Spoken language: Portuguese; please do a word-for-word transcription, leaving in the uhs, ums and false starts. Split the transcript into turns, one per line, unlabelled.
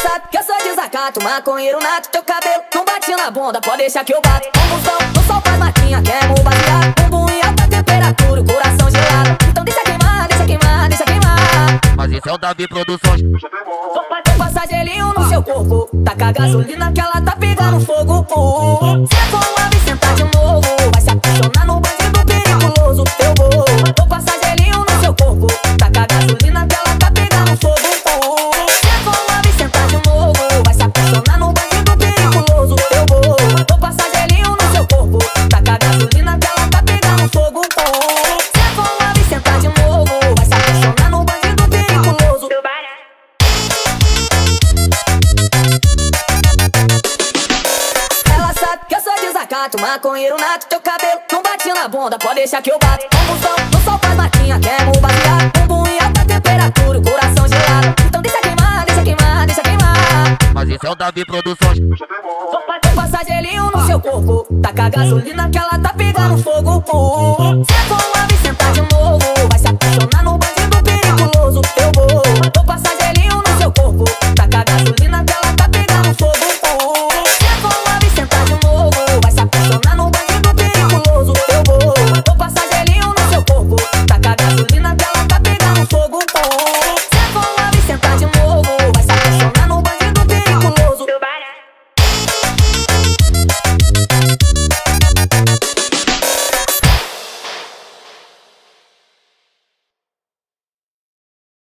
sabe que eu sou desacato, maconheiro nato. Teu cabelo não bate na bunda, pode deixar que eu bato. Combustão, no sol faz matinha, queimo o baseado. Bumbum em alta temperatura, o coração gelado. Então deixa queimar, deixa queimar, deixa queimar.
Mas esse é o Davi Produções.
Vou passar gelinho no seu corpo, taca gasolina que ela tá pegando fogo. Se for uma vez sentar de novo, vai se apaixonar no bandido perigoso. Eu vou, vou passar gelinho no seu corpo, taca gasolina que ela tá pegando fogo. Se for uma vez sentar de novo, vai se apaixonar no bandido perigoso. Eu vou, vou passar gelinho no seu corpo, taca gasolina que ela tá pegando fogo. Se for uma vez sentar de novo, vai se apaixonar no bandido perigoso. Ela sabe que eu sou desacato, maconheiro nato. Teu cabelo não bate na bunda, pode deixar que eu bato. Combustão, no sol faz matinha, queimo o baseado. Bumbum em alta temperatura, o coração gelado. Então deixa queimar, deixa queimar, deixa queimar.
Mas esse é o Davi Produções.
Vou passar gelinho no seu corpo, taca gasolina que ela tá pegando fogo. Se for uma